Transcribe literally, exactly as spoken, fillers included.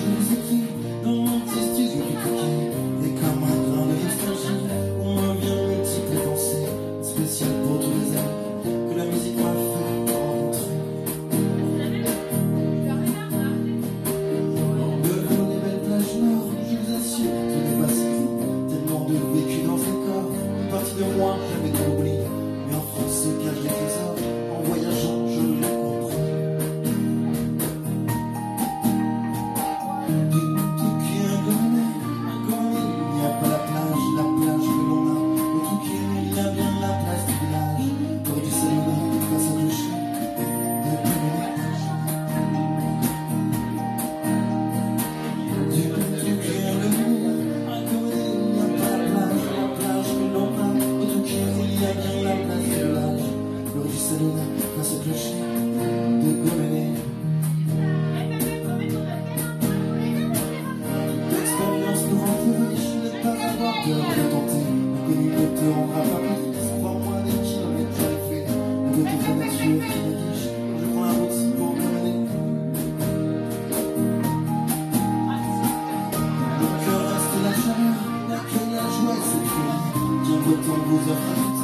je vous écris dans mon petit studio du coquet. Et comme un grain de nostalgie, on me vient multiples pensées spéciales pour tous les amis que la musique m'a fait rencontrer. De l'eau des belles plages nord, je vous assure, tout n'est pas si fou. Tellement de vécu dans ces corps, une partie de moi j'avais tout oublié. Mais en France se cachent des trésors, en voyageant je l'ai compris. Du Touquet inconnu, inconnu, il n'y a pas la plage, la plage que l'on a. Au Touquet, il y a bien la place du village, près du Salon, face au clocher de Péménage. Du Touquet inconnu, inconnu, il n'y a pas la plage, la plage que l'on a. Au Touquet, il y a bien la place du village, près du Salon, face au clocher de Péménage. L'expérience nous rend plus riche, ne pas avoir peur de tenter. Inconnu ne te rendra pas plus, sans voir moins des kilomètres j'en ai fait. La beauté de la nature qui me guiche, je prends la route pour me mener. Le cœur reste la chaleur, l'accueil, la joie et cette folie qui en beau temps vous offre un